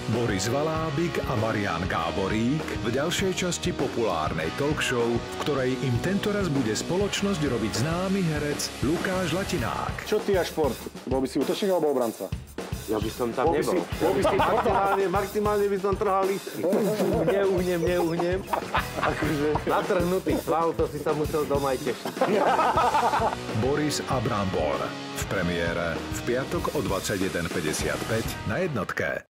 Boris Valábik a Marián Gáborík v ďalšej časti populárnej talk show, v ktorej im tentoraz bude spoločnosť robiť známy herec Lukáš Latinák. Čo ty a šport? Bol by si útočník alebo obranca? Ja by som tam nebol. Maximálne by som trhal lístky. Neuhnem. Akože natrhnutý sval, to si sa musel doma aj tešiť. Boris a Brambor v premiére v piatok o 21:55 na Jednotke.